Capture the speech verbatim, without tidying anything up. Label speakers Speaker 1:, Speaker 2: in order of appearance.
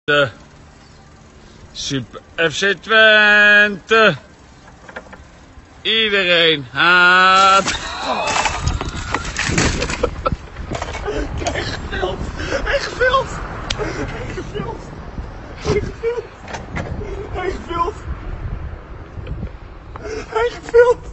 Speaker 1: De Super F C Twente. Iedereen haat.
Speaker 2: Hij gefilmd. Hij gefilmd. Hij gefilmd. Hij gefilmd. Hij gefilmd. Hij gefilmd.